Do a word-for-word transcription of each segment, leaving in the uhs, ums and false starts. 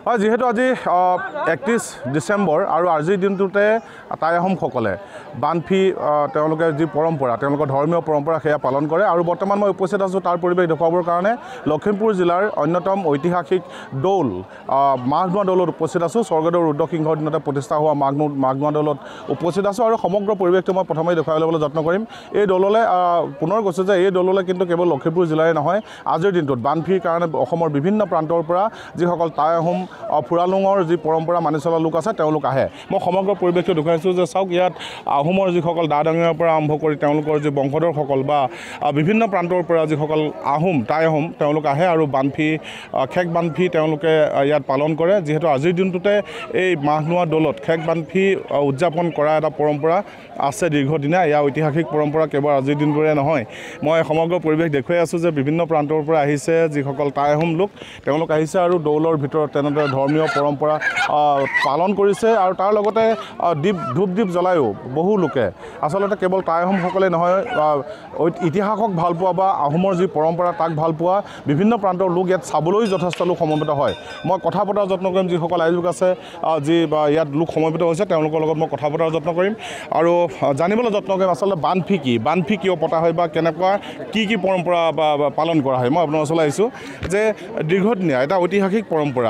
হয় যেহেতু আজি একত্ৰিশ ডিসেম্বৰ আৰু আজিৰ দিনটোতে টাই আহোমসকলে বানফি তেওঁলোকে যি পৰম্পৰা তেওঁলোকৰ ধৰ্মীয় পৰম্পৰা সেয়া পালন কৰে আৰু বৰ্তমান মই উপস্থিত আছোঁ তাৰ পৰিৱেশ দেখুৱাবৰ কাৰণে লখিমপুৰ জিলাৰ অন্যতম ঐতিহাসিক দৌল মাঘনোৱা দৌলত উপস্থিত আছোঁ স্বৰ্গদেউ ৰুদ্ৰসিংহৰ দিনতে প্ৰতিষ্ঠা হোৱা মাঘনো মাঘনোৱা দৌলত উপস্থিত আছোঁ আৰু সমগ্ৰ পৰিৱেশটো মই প্ৰথমেই দেখুৱাই ল'বলৈ যত্ন কৰিম এই দৌললৈ পুনৰ কৈছোঁ যে এই দৌললৈ কিন্তু কেৱল লখিমপুৰ জিলাই নহয় আজিৰ দিনটোত বানফিৰ কাৰণে অসমৰ বিভিন্ন প্ৰান্তৰ পৰা যিসকল টাই আহোম ফুৰালুঙৰ যি পৰম্পৰা মানি চলা লোক আছে তেওঁলোক আহে মই সমগ্ৰ পৰিৱেশটো দেখুৱাইছোঁ যে চাওক ইয়াত আহোমৰ যিসকল দা ডাঙৰীয়াৰ পৰা আৰম্ভ কৰি তেওঁলোকৰ যি বংশধৰসকল বা বিভিন্ন প্ৰান্তৰ পৰা যিসকল আহোম টাই আহোম তেওঁলোক আহে আৰু বানফি খেক বানফি তেওঁলোকে ইয়াত পালন কৰে যিহেতু আজিৰ দিনটোতে এই মাঘনোৱা দৌলত খেক বানফি উদযাপন কৰা এটা পৰম্পৰা আছে দীৰ্ঘদিনীয়া এয়া ঐতিহাসিক পৰম্পৰা কেৱল আজিৰ দিনটোৰে নহয় মই সমগ্ৰ পৰিৱেশ দেখুৱাই আছোঁ যে বিভিন্ন প্ৰান্তৰ পৰা আহিছে যিসকল টাই আহোম লোক তেওঁলোক আহিছে আৰু দৌলৰ ভিতৰত তেনেদৰে ধৰ্মীয় পৰম্পৰা পালন কৰিছে আৰু তাৰ লগতে দীপ ধূপ দীপ জ্বলায়ো বহু লোকে আচলতে কেৱল টাই আহোমসকলে নহয় ইতিহাসক ভাল পোৱা বা আহোমৰ যি পৰম্পৰা তাক ভাল পোৱা বিভিন্ন প্ৰান্তৰ লোক ইয়াত চাবলৈ যথেষ্ট লোক সমবেত হয় মই কথা পতাৰ যত্ন কৰিম যিসকল আয়োজক আছে যি বা ইয়াত লোক সমবেত হৈছে তেওঁলোকৰ লগত মই কথা পতাৰ যত্ন কৰিম আৰু জানিবলৈ যত্ন কৰিম আচলতে বানফি কি বানফি কিয় পতা হয় বা কেনেকুৱা কি কি পৰম্পৰা বা পালন কৰা হয় মই আপোনাৰ ওচৰলৈ আহিছোঁ যে দীৰ্ঘদিনীয়া এটা ঐতিহাসিক পৰম্পৰা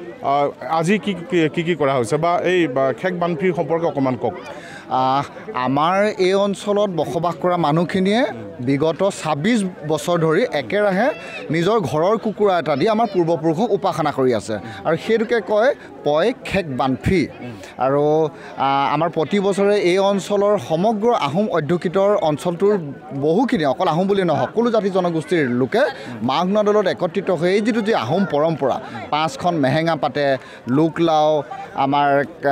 আজি কি কি কি কৰা হৈছে বা এই খেক বানফিৰ সম্পৰ্কে অকণমান কওক আমাৰ এই অঞ্চলত বসবাস কৰা মানুহখিনিয়ে বিগত ছাব্বিছ বছৰ ধৰি একেৰাহে নিজৰ ঘৰৰ কুকুৰা এটা দি আমাৰ পূৰ্বপুৰুষক উপাসনা কৰি আছে আৰু সেইটোকে কয় পয় খেক বানফি আৰু আমাৰ প্ৰতি বছৰে এই অঞ্চলৰ সমগ্ৰ আহোম অধ্যুষিত অঞ্চলটোৰ বহুখিনি অকল আহোম বুলি নহয় সকলো জাতি জনগোষ্ঠীৰ লোকে মাঘনোৱা দৌলত একত্ৰিত হৈ এই যিটো যি আহোম পৰম্পৰা পাঁচখন মেহেঙা পাতে লোকলাও আমাৰ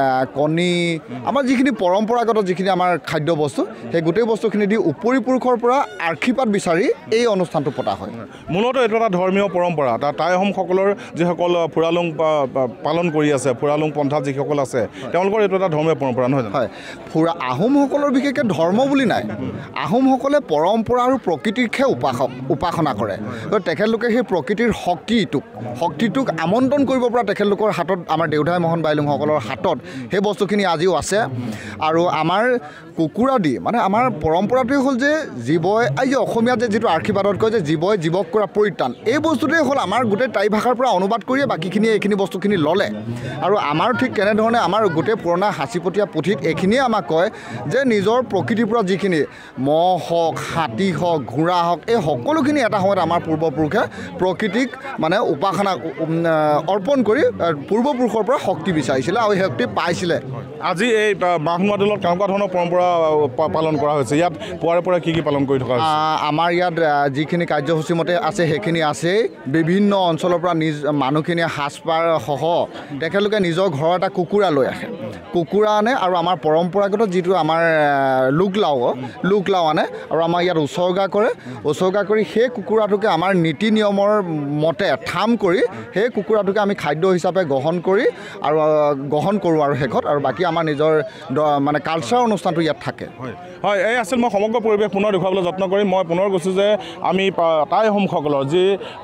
কণী আমাৰ যিখিনি পৰম্পৰাগত যিখিনি আমাৰ খাদ্য বস্তু সেই গোটেই বস্তুখিনি দি উপৰি পুৰুষৰ পৰা আশীৰ্বাদ বিচাৰি এই অনুষ্ঠানটো পতা হয় মূলতঃ এইটো এটা ধৰ্মীয় পৰম্পৰা তাৰ টাই আহোমসকলৰ যিসকল ফুৰালুং পালন কৰি আছে ফুৰালুং পন্থাত যিসকল আছে তেওঁলোকৰ এইটো এটা ধৰ্মীয় পৰম্পৰা নহয় হয় ফুৰা আহোমসকলৰ বিশেষকৈ ধৰ্ম বুলি নাই আহোমসকলে পৰম্পৰা আৰু প্ৰকৃতিৰহে উপাসক উপাসনা কৰে তেখেতলোকে সেই প্ৰকৃতিৰ শক্তিটোক শক্তিটোক আমন্ত্ৰণ কৰিব পৰা তেখেতলোকৰ হাতত আমাৰ দেউধাই মোহন বাইলুংসকলৰ হাতত সেই বস্তুখিনি আজিও আছে আৰু আমাৰ কুকুৰা দি মানে আমাৰ পৰম্পৰাটোৱে হ'ল যে জীৱই এই যে অসমীয়াত যে যিটো আশীৰ্বাদত কয় যে জীৱই জীৱক কৰা পৰিত্ৰাণ এই বস্তুটোৱে হ'ল আমাৰ গোটেই টাই ভাষাৰ পৰা অনুবাদ কৰিয়ে বাকীখিনিয়ে এইখিনি বস্তুখিনি ল'লে আৰু আমাৰ ঠিক কেনেধৰণে আমাৰ গোটেই পুৰণা সাঁচিপতীয়া পুথিত এইখিনিয়ে আমাক কয় যে নিজৰ প্ৰকৃতিৰ পৰা যিখিনি মহ হওক হাতী হওক ঘোঁৰা হওক এই সকলোখিনি এটা সময়ত আমাৰ পূৰ্বপুৰুষে প্ৰকৃতিক মানে উপাসনা অৰ্পণ কৰি পূৰ্বপুৰুষৰ পৰা শক্তি বিচাৰিছিলে আৰু এই শক্তি পাইছিলে আজি এই মাঘনোৱা দৌলত কেনেকুৱা ধৰণৰ পৰম্পৰা পালন কৰা হৈছে ইয়াত পুৱাৰে পৰা কি কি পালন কৰি থকা হৈছে আমাৰ ইয়াত যিখিনি কাৰ্যসূচী মতে আছে সেইখিনি আছেই বিভিন্ন অঞ্চলৰ পৰা নিজ মানুহখিনিয়ে সাজপাৰ সহ তেখেতলোকে নিজৰ ঘৰৰ এটা কুকুৰা লৈ আহে কুকুৰা আনে আৰু আমাৰ পৰম্পৰাগত যিটো আমাৰ লোকলাও লোকলাও আনে আৰু আমাৰ ইয়াত উচৰ্গা কৰে উচৰ্গা কৰি সেই কুকুৰাটোকে আমাৰ নীতি নিয়মৰ মতে থাম কৰি সেই কুকুৰাটোকে আমি খাদ্য হিচাপে গ্ৰহণ কৰি আৰু গ্ৰহণ কৰোঁ আৰু শেষত আৰু বাকী আমাৰ নিজৰ মানে কালচাৰ অনুষ্ঠানটো ইয়াত থাকে হয় এই আছিল মই সমগ্ৰ পৰিৱেশ পুনৰ দেখুৱাবলৈ যত্ন কৰিম মই পুনৰ কৈছোঁ যে আমি টাই আহোমসকলৰ যি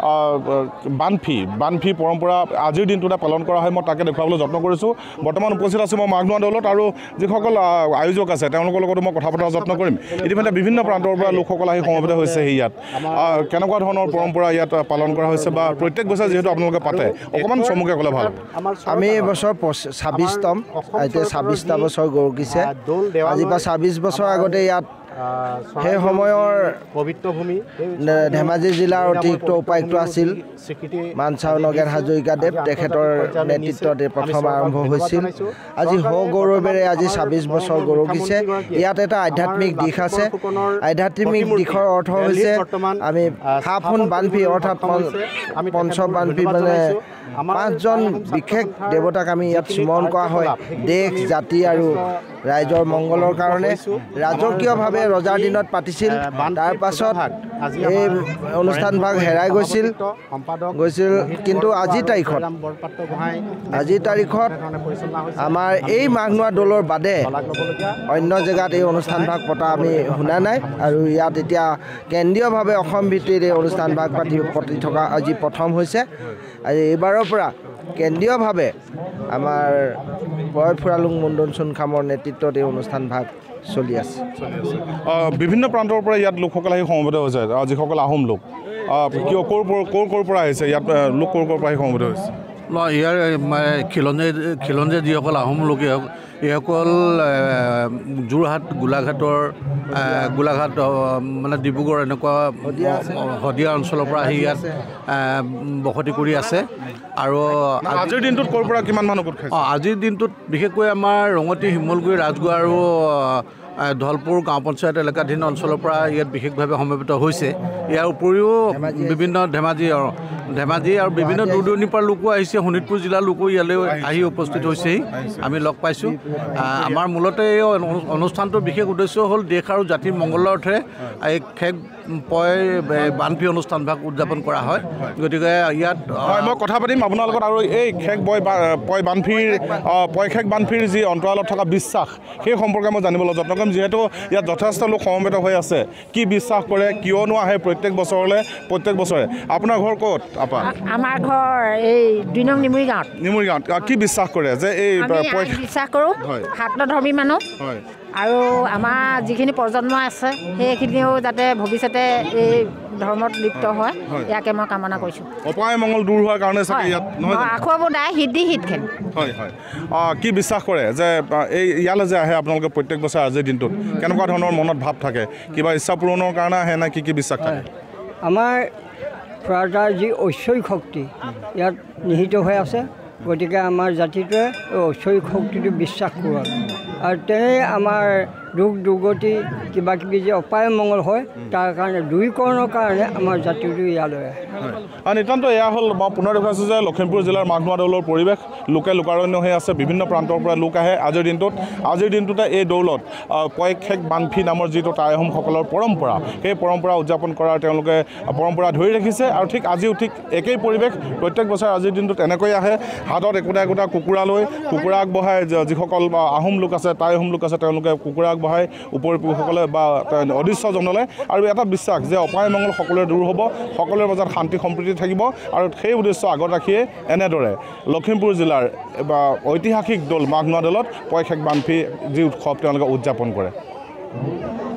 বানফি বানফি পৰম্পৰা আজিৰ দিনটোতে পালন কৰা হয় মই তাকে দেখুৱাবলৈ যত্ন কৰিছোঁ বৰ্তমান উপস্থিত আছোঁ মই মাঘনোৱা দৌলত আৰু যিসকল আয়োজক আছে তেওঁলোকৰ লগতো মই কথা পতাৰ যত্ন কৰিম ইতিমধ্যে বিভিন্ন প্ৰান্তৰ পৰা লোকসকল আহি সমবেত হৈছে ইয়াত কেনেকুৱা ধৰণৰ পৰম্পৰা ইয়াত পালন কৰা হৈছে বা প্ৰত্যেক বছৰে যিহেতু আপোনালোকে পাতে অকণমান চমুকে ক'লে ভাল আমি এইবছৰ ছাব্বিছতম এতিয়া ছাব্বিছটা বছৰ গৰকিছে আজিৰ পৰা ছাব্বিছ বছৰ আগতে ইয়াত সেই সময়ৰ পবিত্ৰ ভূমি ধেমাজি জিলাৰ অতিৰিক্ত উপায়ুক্ত আছিল মানচাও নগেন হাজৰিকাদেৱ তেখেতৰ নেতৃত্বত প্ৰথম আৰম্ভ হৈছিল আজি হ গৌৰৱেৰে আজি ছাব্বিছ বছৰ গৰকিছে ইয়াত এটা আধ্যাত্মিক দিশ আছে আধ্যাত্মিক দিশৰ অৰ্থ হৈছে আমি সাফোন বানফি অৰ্থাৎ পঞ্চ বানফি মানে পাঁচজন বিশেষ দেৱতাক আমি ইয়াত স্মৰণ কৰা হয় দেশ জাতি আৰু ৰাইজৰ মংগলৰ কাৰণে ৰাজকীয়ভাৱে ৰজাৰ দিনত পাতিছিল তাৰ পাছত এই অনুষ্ঠানভাগ হেৰাই গৈছিল গৈছিল কিন্তু আজি তাৰিখত আজি তাৰিখত আমাৰ এই মাঘনোৱা দৌলৰ বাদে অন্য জেগাত এই অনুষ্ঠানভাগ পতা আমি শুনা নাই আৰু ইয়াত এতিয়া কেন্দ্ৰীয়ভাৱে অসম ভিত্তিত এই অনুষ্ঠানভাগ পাতি পাতি থকা আজি প্ৰথম হৈছে আৰু এইবাৰৰ পৰা কেন্দ্ৰীয়ভাৱে আমাৰ পয় ফুৰালুং মুণ্ডন চুনখামৰ নেতৃত্বত এই অনুষ্ঠান ভাগ চলি আছে বিভিন্ন প্ৰান্তৰ পৰা ইয়াত লোকসকল আহি সমবেত হৈছে যিসকল আহোম লোক কিয় ক'ৰ ক'ৰ ক'ৰ পৰা আহিছে ইয়াত লোক ক'ৰ ক'ৰ পৰা আহি সমবেত হৈছে ইয়াৰ খিলঞ্জীয়া খিলঞ্জীয়া যিসকল আহোম লোক এইসকল যোৰহাট গোলাঘাটৰ গোলাঘাট মানে ডিব্ৰুগড় এনেকুৱা শদিয়া অঞ্চলৰ পৰা আহি ইয়াত বসতি কৰি আছে আৰু আজিৰ দিনটোত ক'ৰ পৰা কিমান মানুহ গোট খাইছে আজিৰ দিনটোত বিশেষকৈ আমাৰ ৰঙতি শিমলগুৰি ৰাজগড় আৰু ধলপুৰ গাঁও পঞ্চায়ত এলেকাধীন অঞ্চলৰ পৰা ইয়াত বিশেষভাৱে সমবেত হৈছে ইয়াৰ উপৰিও বিভিন্ন ধেমাজি ধেমাজি আৰু বিভিন্ন দূৰ দূৰণিৰ পৰা লোকো আহিছে শোণিতপুৰ জিলাৰ লোকো ইয়ালৈ আহি উপস্থিত হৈছেহি আমি লগ পাইছোঁ আমাৰ মূলতে এই অনুষ্ঠানটোৰ বিশেষ উদ্দেশ্য হ'ল দেশ আৰু জাতিৰ মংগলৰ অৰ্থে এই খেক পয় বানফি অনুষ্ঠান ভাগ উদযাপন কৰা হয় গতিকে ইয়াত মই কথা পাতিম আপোনাৰ লগত আৰু এই খেক বয় পয় বানফিৰ পয় খেক বানফিৰ যি অন্তৰালত থকা বিশ্বাস সেই সম্পৰ্কে মই জানিবলৈ যত্ন কৰিম যিহেতু ইয়াত যথেষ্ট লোক সমবেত হৈ আছে কি বিশ্বাস কৰে কিয়নো আহে প্ৰত্যেক বছৰলৈ প্ৰত্যেক বছৰে আপোনাৰ ঘৰ ক'ত আপা আমাৰ ঘৰ এই দুই নং নিমুৰি গাঁৱত নিমুৰি গাঁৱত কি বিশ্বাস কৰে যে এই বিশ্বাস কৰোঁ শাক্তধৰ্মী মানুহ হয় আৰু আমাৰ যিখিনি প্ৰজন্ম আছে সেইখিনিও যাতে ভৱিষ্যতে এই ধৰ্মত লিপ্ত হয় ইয়াকে মই কামনা কৰিছোঁ অপায় মংগল দূৰ হোৱাৰ কাৰণে চাগে ইয়াত নহয় আখুৱাবোৰ দাই সিদ্ধি হিত খেল হয় হয় কি বিশ্বাস কৰে যে এই ইয়ালৈ যে আহে আপোনালোকে প্ৰত্যেক বছৰ আজিৰ দিনটোত কেনেকুৱা ধৰণৰ মনত ভাৱ থাকে কিবা ইচ্ছা পূৰণৰ কাৰণে আহে নে কি কি বিশ্বাস থাকে আমাৰ প্ৰাজাৰ যি ঐশ্বৰিক শক্তি ইয়াত নিহিত হৈ আছে গতিকে আমাৰ জাতিটোৱে ঐশ্বৰিক শক্তিটো বিশ্বাস কৰোঁ আৰু তেনে আমাৰ দুখ দুৰ্গতি কিবা কিবি যে অপায় মংগল হয় তাৰ কাৰণে দূৰীকৰণৰ কাৰণে আমাৰ জাতিটো ইয়ালৈ আহে আৰু নিতান্ত এয়া হ'ল মই পুনৰ দেখুৱাইছোঁ যে লখিমপুৰ জিলাৰ মাঘনোৱা দৌলৰ পৰিৱেশ লোকে লোকাৰণ্য হৈ আছে বিভিন্ন প্ৰান্তৰ পৰা লোক আহে আজিৰ দিনটোত আজিৰ দিনটোতে এই দৌলত পয় খেক বানফি নামৰ যিটো টাই আহোমসকলৰ পৰম্পৰা সেই পৰম্পৰা উদযাপন কৰাৰ তেওঁলোকে পৰম্পৰা ধৰি ৰাখিছে আৰু ঠিক আজিও ঠিক একেই পৰিৱেশ প্ৰত্যেক বছৰ আজিৰ দিনটোত এনেকৈ আহে হাতত একোটা একোটা কুকুৰা লৈ কুকুৰা আগবঢ়াই যিসকল আহোম লোক আছে টাই আহোম লোক আছে তেওঁলোকে কুকুৰা আগবঢ়াই উপৰিপুৰুষসকলে বা অদৃশ্যজনলৈ আৰু এটা বিশ্বাস যে অপায় মংগল সকলোৰে দূৰ হ'ব সকলোৰে মাজত শান্তি সম্প্ৰীতি থাকিব আৰু সেই উদ্দেশ্য আগত ৰাখিয়ে এনেদৰে লখিমপুৰ জিলাৰ বা ঐতিহাসিক দৌল মাঘনোৱা দৌলত পয় খেক বানফি যি উৎসৱ তেওঁলোকে উদযাপন কৰে